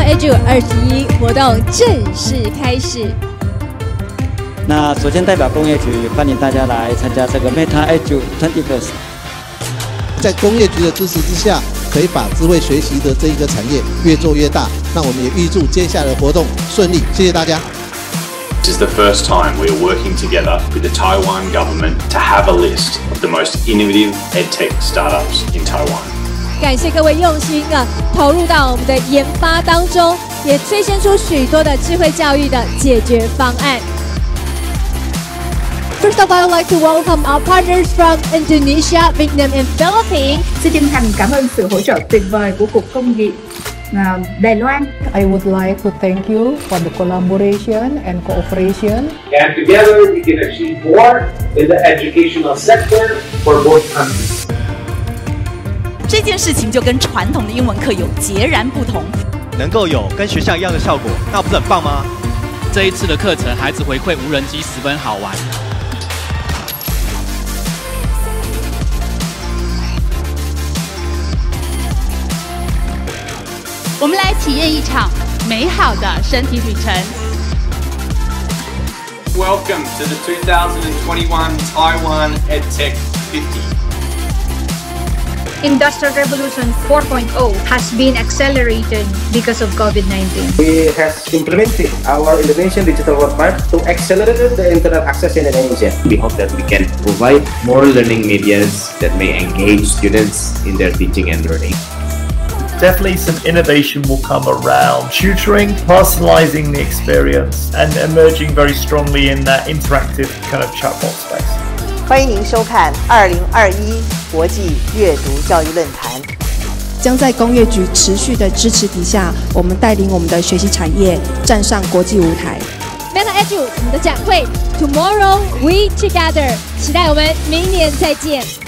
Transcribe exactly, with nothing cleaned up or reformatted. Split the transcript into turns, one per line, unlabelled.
Edu 二十一活动正式开始。
那首先代表工业局欢迎大家来参加这个 Meta Edu 二十 First。
在工业局的支持之下，可以把智慧学习的这一个产业越做越大。那我们也预祝接下来的活动顺利，谢谢大家。
This is the first time we are working together with the Taiwan government to have a list of the most innovative edtech startups in Taiwan.
感谢各位用心的投入到我们的研发当中，也催生出许多的智慧教育的解決方案。First of all, I'd like to welcome our partners from Indonesia, Vietnam, and Philippines.
Xin chân thành cảm ơn sự hỗ trợ tuyệt vời của Cục Công nghiệp Đài Loan.
I would like to thank you for the collaboration and cooperation.
And together we can achieve more in the educational sector for both countries.
这件事情就跟传统的英文课有截然不同，
能够有跟学校一样的效果，那不是很棒吗？
这一次的课程，孩子回馈无人机十分好玩。
我们来体验一场美好的身体旅程。
Welcome to the two thousand twenty-one Taiwan EdTech fifty.
Industrial Revolution four point oh has been accelerated because of COVID nineteen.
We have implemented our Indonesian digital roadmap to accelerate the internet access in Indonesia.
We hope that we can provide more learning medias that may engage students in their teaching and learning.
Definitely some innovation will come around tutoring, personalizing the experience, and emerging very strongly in that interactive kind of chatbot space.
欢迎您收看二零二一国际阅读教育论坛。
将在工业局持续的支持底下，我们带领我们的学习产业站上国际舞台。
Meta Edu 我们的展会 Tomorrow We Together， 期待我们明年再见。